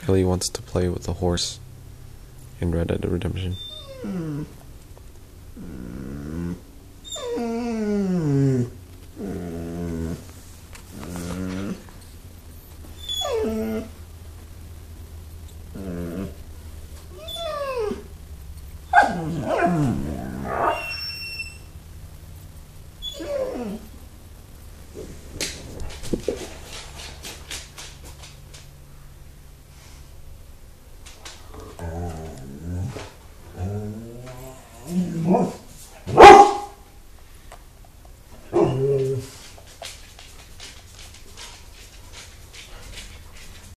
Ellie wants to play with the horse in Red Dead Redemption.